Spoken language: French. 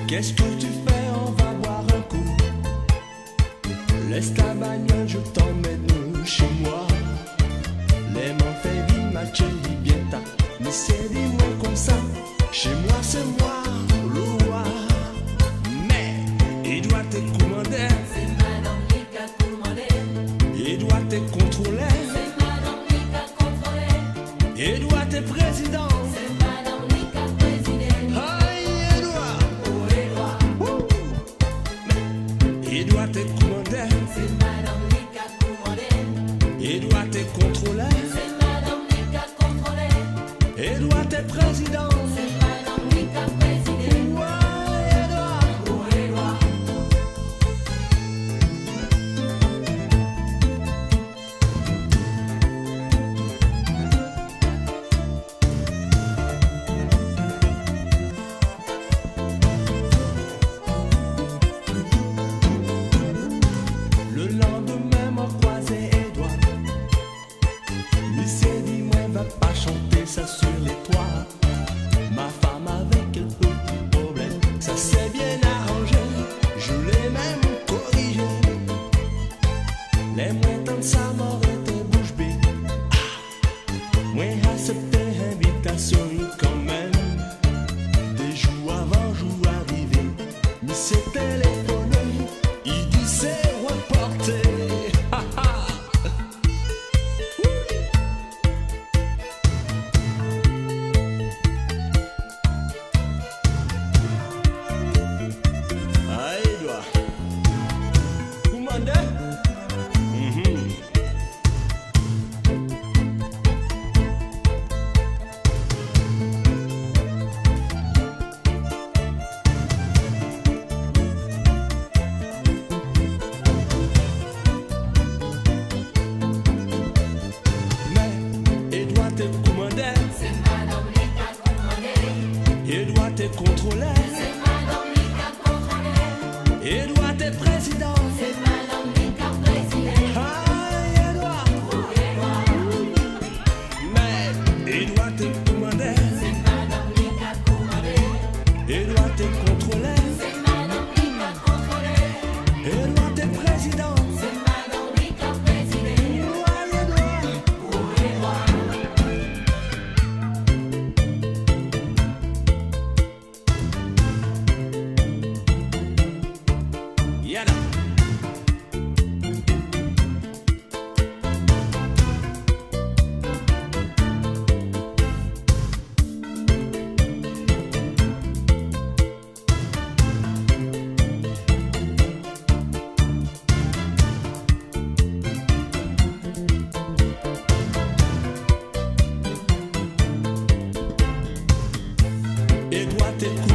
Qu'est-ce que tu fais? On va boire un coup. Laisse ta bagnole, je t'emmène chez moi. Les mains fait vie, ma chérie, bien ta. Mais c'est dis-moi comme ça. Chez moi, c'est moi, le roi. Mais il doit te commander. C'est madame qui a commandé. Il doit te contrôler. C'est madame qui a contrôlé. Il doit te président. C'est madame qui a présidé. Aïe, Edouard. Oh, Edouard. Il doit te commander. C'est madame qui a commandé. Il doit te contrôler. C'est madame qui a contrôlé. Il doit te président. C'est madame qui a présidé. Ouais, Edouard. Oh, Edouard. Le lendemain, m'a croisé Edouard. Il s'est dit, moi, va pas chanter ça sur les toits. Ma femme avec un petit problème, ça s'est bien arrangé. Je l'ai même corrigé. Les moins tant ça m'aurait été bouche bée. Moi, accepté invitation quand même. Des jours avant, jour arrivé. Mais c'est téléphoné. Il dit c'est reporté. Ha, ha. Ah, Edouard. Commandé? Mais il doit te commander. C'est madame qui a commandé. Il doit te contrôler. C'est madame qui a contrôlé. Il doit te président. C'est madame qui a présidé. Aïe, Edouard. Oh, Edouard. Mais il doit te commander. C'est madame qui a commandé. Il doit te contrôler. C'est madame qui a contrôlé. Il doit te président. C'est madame qui a présidé. Aïe, Edouard. Oh, Edouard. Yada. Il doit te